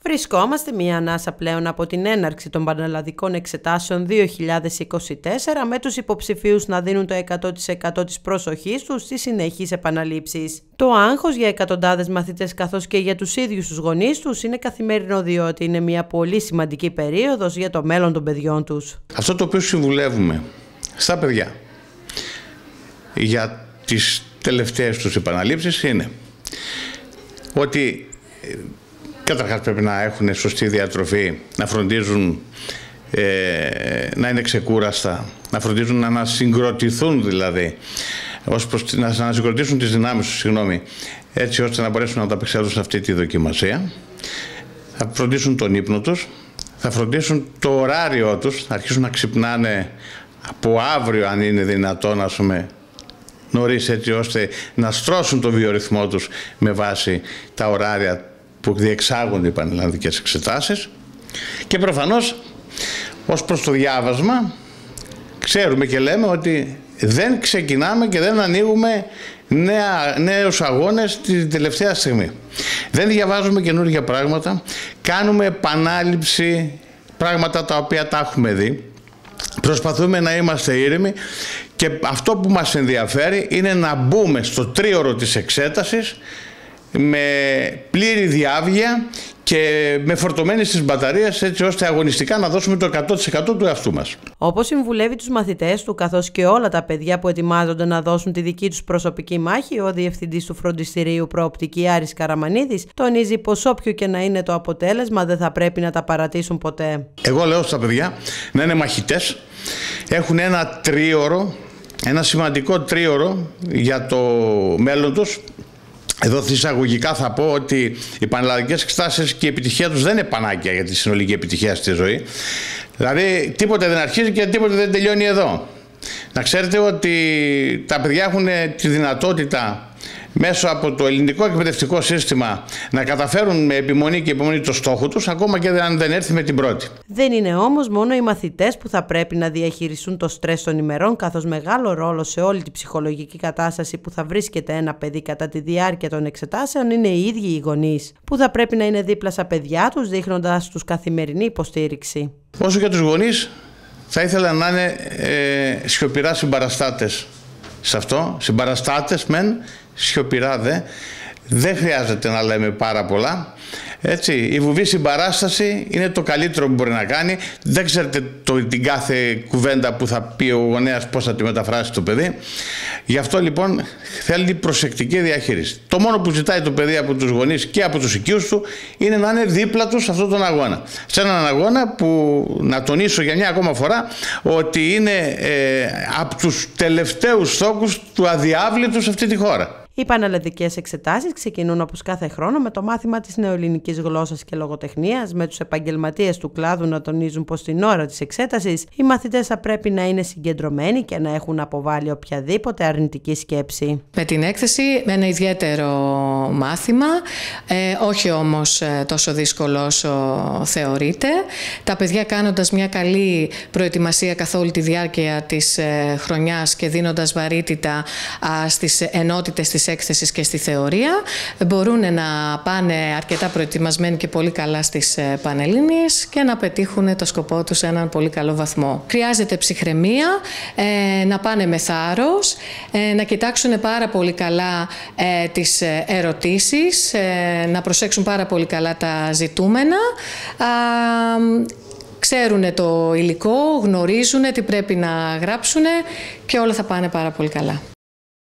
Βρισκόμαστε μία ανάσα πλέον από την έναρξη των πανελλαδικών εξετάσεων 2024, με τους υποψηφίους να δίνουν το 100% της προσοχής τους στις συνεχείς επαναλήψεις. Το άγχος για εκατοντάδες μαθητές καθώς και για τους ίδιους τους γονείς τους είναι καθημερινό, διότι είναι μια πολύ σημαντική περίοδος για το μέλλον των παιδιών τους. Αυτό το οποίο συμβουλεύουμε στα παιδιά για τις τελευταίες τους επαναλήψεις είναι ότι καταρχάς πρέπει να έχουν σωστή διατροφή, να φροντίζουν να είναι ξεκούραστα, να φροντίζουν να ανασυγκροτηθούν δηλαδή, να ανασυγκροτήσουν τις δυνάμεις τους, έτσι ώστε να μπορέσουν να ανταπεξέλθουν σε αυτή τη δοκιμασία. Θα φροντίσουν τον ύπνο τους, θα φροντίσουν το ωράριό τους, θα αρχίσουν να ξυπνάνε από αύριο αν είναι δυνατόν, ας πούμε, νωρίς, έτσι ώστε να στρώσουν το βιορυθμό τους με βάση τα ωράρια που διεξάγονται οι πανελλαδικές εξετάσεις. Και προφανώς ως προς το διάβασμα ξέρουμε και λέμε ότι δεν ξεκινάμε και δεν ανοίγουμε νέους αγώνες την τελευταία στιγμή. Δεν διαβάζουμε καινούργια πράγματα, κάνουμε επανάληψη πράγματα τα οποία τα έχουμε δει. Προσπαθούμε να είμαστε ήρεμοι και αυτό που μας ενδιαφέρει είναι να μπούμε στο τρίωρο της εξέτασης με πλήρη διάβγεια και με φορτωμένες τις μπαταρίες, έτσι ώστε αγωνιστικά να δώσουμε το 100% του εαυτού μας. Όπως συμβουλεύει τους μαθητές του καθώς και όλα τα παιδιά που ετοιμάζονται να δώσουν τη δική τους προσωπική μάχη, ο Διευθυντής του Φροντιστηρίου Προοπτική Άρης Καραμανίδης τονίζει πως όποιο και να είναι το αποτέλεσμα δεν θα πρέπει να τα παρατήσουν ποτέ. Εγώ λέω στα παιδιά να είναι μαχητές, έχουν ένα τρίωρο, ένα σημαντικό τρίωρο για το μέλλον τους. Εδώ εισαγωγικά θα πω ότι οι πανελλαδικές εξετάσεις και η επιτυχία τους δεν είναι πανάκια για τη συνολική επιτυχία στη ζωή. Δηλαδή τίποτε δεν αρχίζει και τίποτε δεν τελειώνει εδώ. Να ξέρετε ότι τα παιδιά έχουν τη δυνατότητα μέσω από το ελληνικό εκπαιδευτικό σύστημα να καταφέρουν με επιμονή και υπομονή το στόχο τους, ακόμα και αν δεν έρθει με την πρώτη. Δεν είναι όμως μόνο οι μαθητές που θα πρέπει να διαχειριστούν το στρες των ημερών, καθώς μεγάλο ρόλο σε όλη την ψυχολογική κατάσταση που θα βρίσκεται ένα παιδί κατά τη διάρκεια των εξετάσεων είναι οι ίδιοι οι γονείς, που θα πρέπει να είναι δίπλα στα παιδιά τους, δείχνοντας τους καθημερινή υποστήριξη. Όσο για τους γονείς, θα ήθελα να είναι σιωπηρά συμπαραστάτες σε αυτό, συμπαραστάτες μεν, σιωπηρά δε. Δεν χρειάζεται να λέμε πάρα πολλά. Έτσι, η βουβή συμπαράσταση είναι το καλύτερο που μπορεί να κάνει. Δεν ξέρετε την κάθε κουβέντα που θα πει ο γονέας πώς θα τη μεταφράσει το παιδί. Γι' αυτό λοιπόν θέλει προσεκτική διαχείριση. Το μόνο που ζητάει το παιδί από τους γονείς και από τους οικείους του είναι να είναι δίπλα του σε αυτόν τον αγώνα. Σε έναν αγώνα που, να τονίσω για μια ακόμα φορά, ότι είναι από τους τελευταίους στόχους του αδιάβλητου σε αυτή τη χώρα. Οι πανελλαδικές εξετάσεις ξεκινούν όπως κάθε χρόνο με το μάθημα της νεοελληνικής γλώσσας και λογοτεχνίας, με τους επαγγελματίες του κλάδου να τονίζουν πως την ώρα της εξέτασης οι μαθητές θα πρέπει να είναι συγκεντρωμένοι και να έχουν αποβάλει οποιαδήποτε αρνητική σκέψη. Με την έκθεση ένα ιδιαίτερο μάθημα, όχι όμως τόσο δύσκολο όσο θεωρείται. Τα παιδιά κάνοντας μια καλή προετοιμασία καθ' όλη τη διάρκεια της χρονιάς και δίνοντας βαρύτητα στις ενότητες της έκθεσης και στη θεωρία, μπορούν να πάνε αρκετά προετοιμασμένοι και πολύ καλά στις Πανελλήνιες και να πετύχουν το σκοπό τους σε έναν πολύ καλό βαθμό. Χρειάζεται ψυχραιμία, να πάνε με θάρρος, να κοιτάξουν πάρα πολύ καλά τις ερωτήσεις, να προσέξουν πάρα πολύ καλά τα ζητούμενα, ξέρουν το υλικό, γνωρίζουν τι πρέπει να γράψουν και όλα θα πάνε πάρα πολύ καλά.